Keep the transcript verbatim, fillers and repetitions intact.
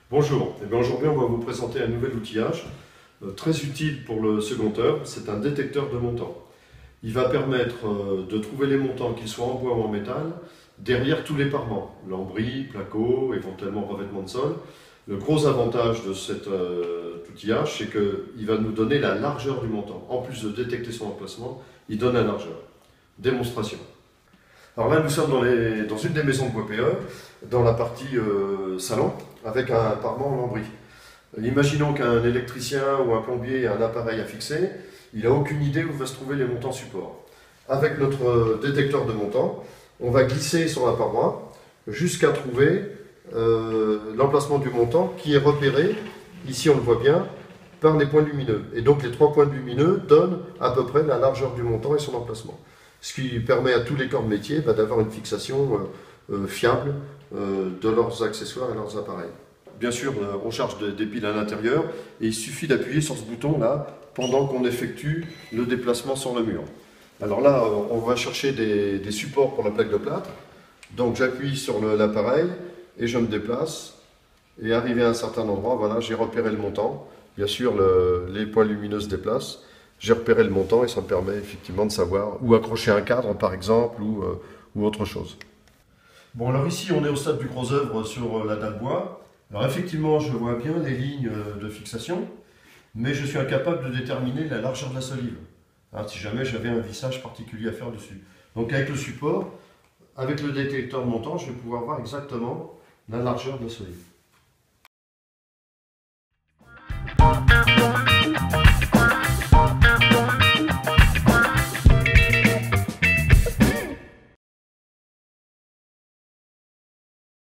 Bonjour, eh bien, aujourd'hui on va vous présenter un nouvel outillage euh, très utile pour le secondeur, c'est un détecteur de montants. Il va permettre euh, de trouver les montants, qu'ils soient en bois ou en métal, derrière tous les parements, lambris, placo, éventuellement revêtement de sol. Le gros avantage de cet euh, outillage, c'est qu'il va nous donner la largeur du montant. En plus de détecter son emplacement, il donne la largeur. Démonstration. Alors là, nous sommes dans, les, dans une des maisons de bois P E, dans la partie euh, salon, avec un parement en lambris. Imaginons qu'un électricien ou un plombier a un appareil à fixer, il n'a aucune idée où va se trouver les montants support. Avec notre détecteur de montants, on va glisser sur la paroi jusqu'à trouver euh, l'emplacement du montant qui est repéré, ici on le voit bien, par les points lumineux. Et donc les trois points lumineux donnent à peu près la largeur du montant et son emplacement. Ce qui permet à tous les corps de métier bah, d'avoir une fixation euh, euh, fiable euh, de leurs accessoires et leurs appareils. Bien sûr, euh, on charge des, des piles à l'intérieur et il suffit d'appuyer sur ce bouton là pendant qu'on effectue le déplacement sur le mur. Alors là, euh, on va chercher des, des supports pour la plaque de plâtre. Donc j'appuie sur l'appareil et je me déplace. Et arrivé à un certain endroit, voilà, j'ai repéré le montant. Bien sûr, le, les points lumineux se déplacent. J'ai repéré le montant et ça me permet effectivement de savoir où accrocher un cadre par exemple ou, euh, ou autre chose. Bon, alors ici on est au stade du gros œuvre sur la dalle bois. Alors effectivement je vois bien les lignes de fixation, mais je suis incapable de déterminer la largeur de la solive, hein, si jamais j'avais un vissage particulier à faire dessus. Donc avec le support, avec le détecteur de montant, je vais pouvoir voir exactement la largeur de la solive.